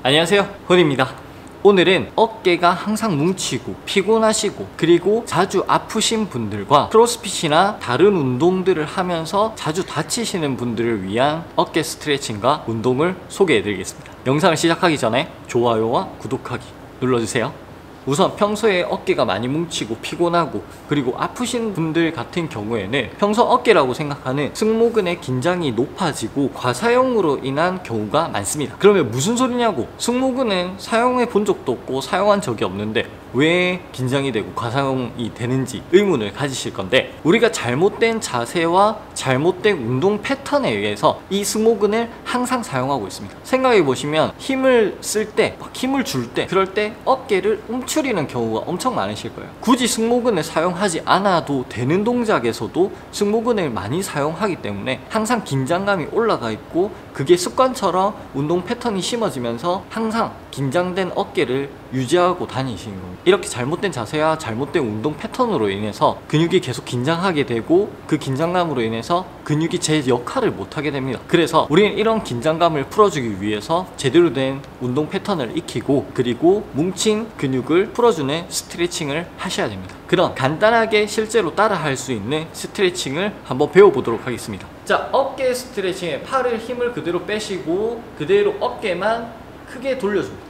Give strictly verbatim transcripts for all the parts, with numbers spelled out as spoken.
안녕하세요, 훈입니다. 오늘은 어깨가 항상 뭉치고 피곤하시고 그리고 자주 아프신 분들과 크로스핏이나 다른 운동들을 하면서 자주 다치시는 분들을 위한 어깨 스트레칭과 운동을 소개해 드리겠습니다. 영상을 시작하기 전에 좋아요와 구독하기 눌러주세요. 우선 평소에 어깨가 많이 뭉치고 피곤하고 그리고 아프신 분들 같은 경우에는 평소 어깨라고 생각하는 승모근의 긴장이 높아지고 과사용으로 인한 경우가 많습니다. 그러면 무슨 소리냐고, 승모근은 사용해 본 적도 없고 사용한 적이 없는데 왜 긴장이 되고 과사용이 되는지 의문을 가지실 건데, 우리가 잘못된 자세와 잘못된 운동 패턴에 의해서 이 승모근을 항상 사용하고 있습니다. 생각해 보시면 힘을 쓸 때, 막 힘을 줄 때, 그럴 때 어깨를 움츠리는 경우가 엄청 많으실 거예요. 굳이 승모근을 사용하지 않아도 되는 동작에서도 승모근을 많이 사용하기 때문에 항상 긴장감이 올라가 있고, 그게 습관처럼 운동 패턴이 심어지면서 항상 긴장된 어깨를 유지하고 다니시는 겁니다. 이렇게 잘못된 자세와 잘못된 운동 패턴으로 인해서 근육이 계속 긴장하게 되고, 그 긴장감으로 인해서 근육이 제 역할을 못하게 됩니다. 그래서 우리는 이런 긴장감을 풀어주기 위해서 제대로 된 운동 패턴을 익히고, 그리고 뭉친 근육을 풀어주는 스트레칭을 하셔야 됩니다. 그럼 간단하게 실제로 따라 할 수 있는 스트레칭을 한번 배워보도록 하겠습니다. 자, 어깨 스트레칭에 팔을 힘을 그대로 빼시고 그대로 어깨만 크게 돌려줍니다.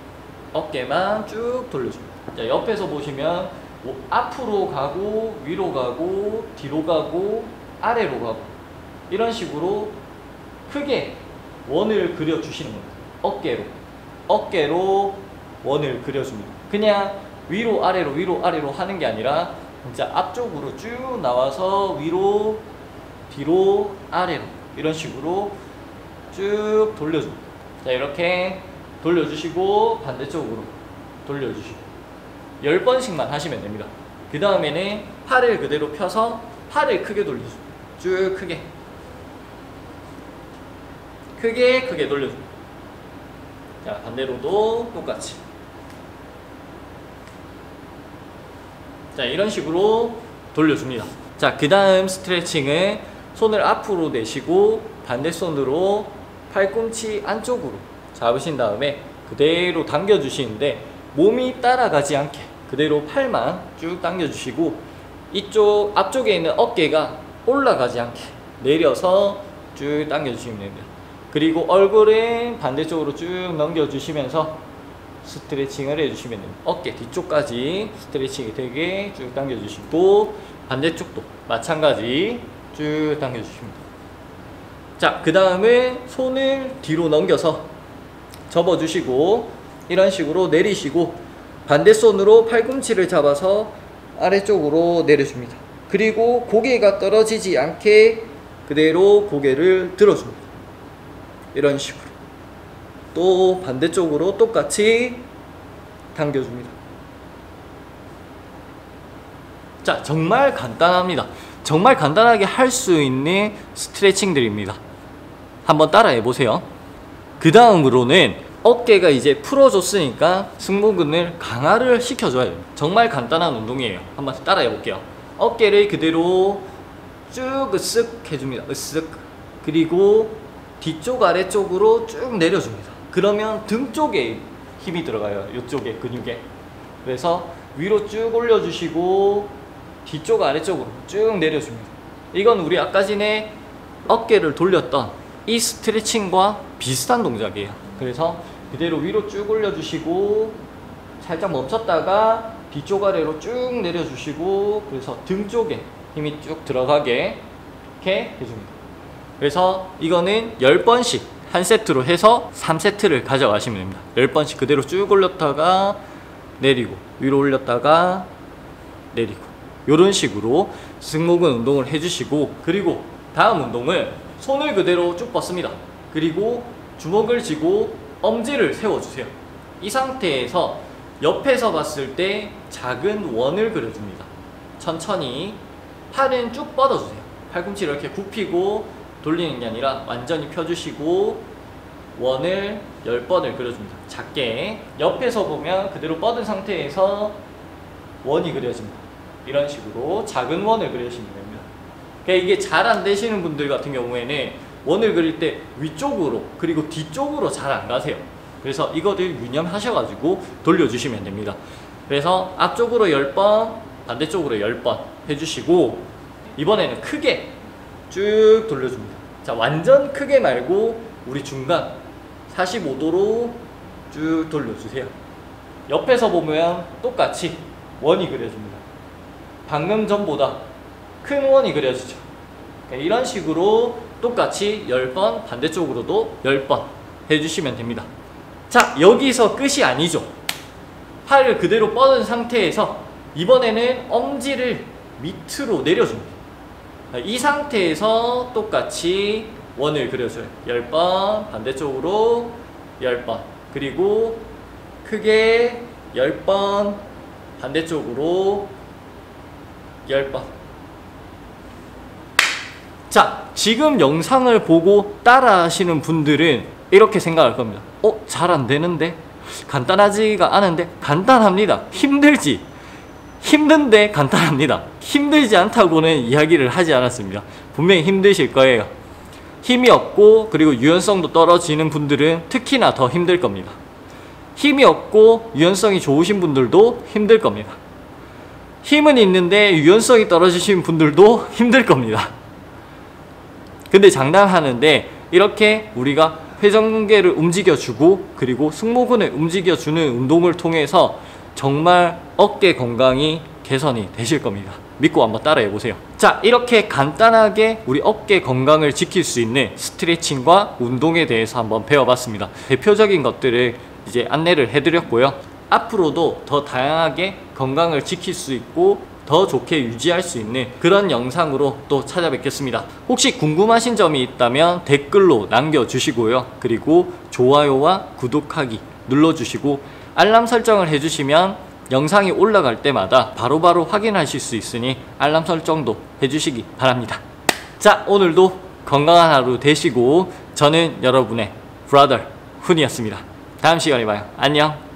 어깨만 쭉 돌려줍니다. 자, 옆에서 보시면 뭐 앞으로 가고 위로 가고 뒤로 가고 아래로 가고 이런 식으로 크게 원을 그려주시는 겁니다. 어깨로 어깨로 원을 그려줍니다. 그냥 위로 아래로 위로 아래로 하는 게 아니라 진짜 앞쪽으로 쭉 나와서 위로 뒤로 아래로 이런 식으로 쭉 돌려줍니다. 자, 이렇게 돌려주시고 반대쪽으로 돌려주시고 열 번씩만 하시면 됩니다. 그 다음에는 팔을 그대로 펴서 팔을 크게 돌려줍니다. 쭉 크게 크게 크게 돌려줍니다. 자, 반대로도 똑같이. 자, 이런 식으로 돌려줍니다. 자, 그 다음 스트레칭은 손을 앞으로 내시고 반대손으로 팔꿈치 안쪽으로 잡으신 다음에 그대로 당겨주시는데, 몸이 따라가지 않게 그대로 팔만 쭉 당겨주시고, 이쪽 앞쪽에 있는 어깨가 올라가지 않게 내려서 쭉 당겨주시면 됩니다. 그리고 얼굴은 반대쪽으로 쭉 넘겨주시면서 스트레칭을 해주시면 됩니다. 어깨 뒤쪽까지 스트레칭이 되게 쭉 당겨주시고, 반대쪽도 마찬가지 쭉 당겨주십니다. 자, 그 다음에 손을 뒤로 넘겨서 접어주시고 이런 식으로 내리시고, 반대손으로 팔꿈치를 잡아서 아래쪽으로 내려줍니다. 그리고 고개가 떨어지지 않게 그대로 고개를 들어줍니다. 이런 식으로 또 반대쪽으로 똑같이 당겨줍니다. 자, 정말 간단합니다. 정말 간단하게 할 수 있는 스트레칭들입니다. 한번 따라해 보세요. 그 다음으로는 어깨가 이제 풀어줬으니까 승모근을 강화를 시켜줘야 돼요. 정말 간단한 운동이에요. 한번 따라해 볼게요. 어깨를 그대로 쭉 으쓱 해줍니다. 으쓱. 그리고 뒤쪽 아래쪽으로 쭉 내려줍니다. 그러면 등 쪽에 힘이 들어가요. 이쪽에 근육에. 그래서 위로 쭉 올려주시고 뒤쪽 아래쪽으로 쭉 내려줍니다. 이건 우리 아까 전에 어깨를 돌렸던 이 스트레칭과 비슷한 동작이에요. 그래서 그대로 위로 쭉 올려주시고 살짝 멈췄다가 뒤쪽 아래로 쭉 내려주시고, 그래서 등 쪽에 힘이 쭉 들어가게 이렇게 해줍니다. 그래서 이거는 열 번씩 한 세트로 해서 삼 세트를 가져가시면 됩니다. 열 번씩 그대로 쭉 올렸다가 내리고 위로 올렸다가 내리고 이런 식으로 승모근 운동을 해주시고, 그리고 다음 운동은 손을 그대로 쭉 뻗습니다. 그리고 주먹을 쥐고 엄지를 세워주세요. 이 상태에서 옆에서 봤을 때 작은 원을 그려줍니다. 천천히 팔은 쭉 뻗어주세요. 팔꿈치를 이렇게 굽히고 돌리는 게 아니라 완전히 펴주시고 원을 열 번을 그려줍니다. 작게. 옆에서 보면 그대로 뻗은 상태에서 원이 그려집니다. 이런 식으로 작은 원을 그리시면 됩니다. 그러니까 이게 잘 안 되시는 분들 같은 경우에는 원을 그릴 때 위쪽으로 그리고 뒤쪽으로 잘 안 가세요. 그래서 이거를 유념하셔가지고 돌려주시면 됩니다. 그래서 앞쪽으로 열 번, 반대쪽으로 열 번 해주시고, 이번에는 크게 쭉 돌려줍니다. 자, 완전 크게 말고 우리 중간 사십오 도로 쭉 돌려주세요. 옆에서 보면 똑같이 원이 그려집니다. 방금 전보다 큰 원이 그려지죠. 이런 식으로 똑같이 열 번, 반대쪽으로도 열 번 해주시면 됩니다. 자, 여기서 끝이 아니죠. 팔을 그대로 뻗은 상태에서 이번에는 엄지를 밑으로 내려줍니다. 이 상태에서 똑같이 원을 그려줘요. 열 번, 반대쪽으로 열 번, 그리고 크게 열 번, 반대쪽으로 열 번. 자, 지금 영상을 보고 따라 하시는 분들은 이렇게 생각할 겁니다. 어? 잘 안 되는데? 간단하지가 않은데? 간단합니다. 힘들지? 힘든데 간단합니다. 힘들지 않다고는 이야기를 하지 않았습니다. 분명히 힘드실 거예요. 힘이 없고 그리고 유연성도 떨어지는 분들은 특히나 더 힘들 겁니다. 힘이 없고 유연성이 좋으신 분들도 힘들 겁니다. 힘은 있는데 유연성이 떨어지신 분들도 힘들 겁니다. 근데 장담하는데 이렇게 우리가 회전근개를 움직여주고 그리고 승모근을 움직여주는 운동을 통해서 정말 어깨 건강이 개선이 되실 겁니다. 믿고 한번 따라해 보세요. 자, 이렇게 간단하게 우리 어깨 건강을 지킬 수 있는 스트레칭과 운동에 대해서 한번 배워봤습니다. 대표적인 것들을 이제 안내를 해드렸고요. 앞으로도 더 다양하게 건강을 지킬 수 있고 더 좋게 유지할 수 있는 그런 영상으로 또 찾아뵙겠습니다. 혹시 궁금하신 점이 있다면 댓글로 남겨주시고요. 그리고 좋아요와 구독하기 눌러주시고 알람 설정을 해주시면 영상이 올라갈 때마다 바로바로 확인하실 수 있으니 알람 설정도 해주시기 바랍니다. 자, 오늘도 건강한 하루 되시고 저는 여러분의 브라더 훈이었습니다. 다음 시간에 봐요. 안녕.